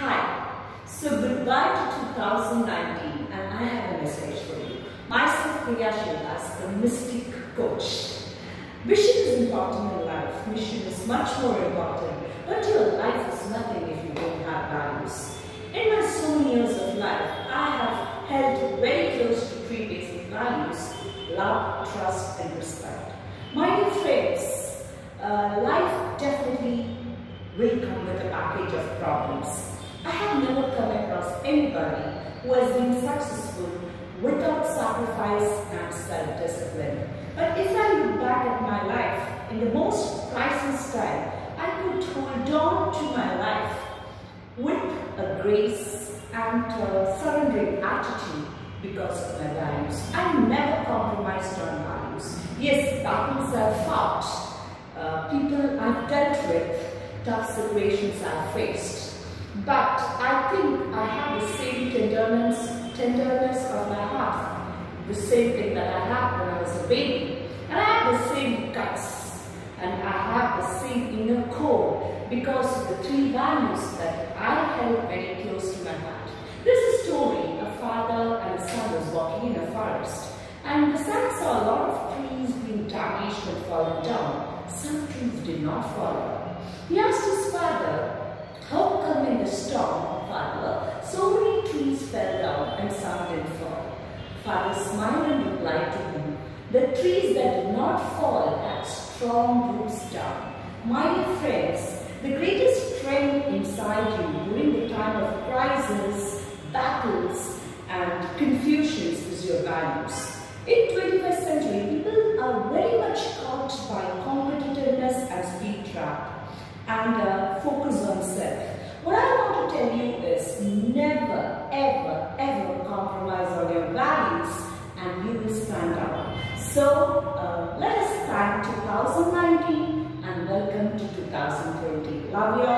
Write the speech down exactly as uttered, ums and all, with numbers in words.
Hi, so goodbye to two thousand nineteen and I have a message for you. Myself, Priya, the mystic coach. Vision is important in life, mission is much more important, but your life is nothing if you don't have values. In my so many years of life, I have held very close to three basic values: love, trust and respect. My dear friends, uh, life definitely will come with a package of problems. I have never come across anybody who has been successful without sacrifice and self-discipline. But if I look back at my life, in the most crisis time, I could hold on to my life with a grace and a surrendering attitude because of my values. I never compromised on values. Yes, battles I've fought, uh, people I've dealt with, tough situations I've faced. But I think I have the same tenderness, tenderness of my heart, the same thing that I had when I was a baby. And I have the same guts, and I have the same inner core because of the three values that I held very close to my heart. There's a story, a father and a son was walking in a forest, and the son saw a lot of trees being damaged and fallen down. Some trees did not fall down. He asked his father, "How come in the storm, father, so many trees fell down and some didn't fall?" Father smiled and replied to him, "The trees that did not fall had strong roots down." My dear friends, the greatest strength inside you during the time of crisis, battles and confusions is your values. In twenty-first century, people are very much caught by competitiveness and speed trap and uh, focus on self. What I want to tell you is never, ever, ever compromise on your values and you will stand out. So uh, let us thank two thousand nineteen and welcome to two thousand twenty. Love you all.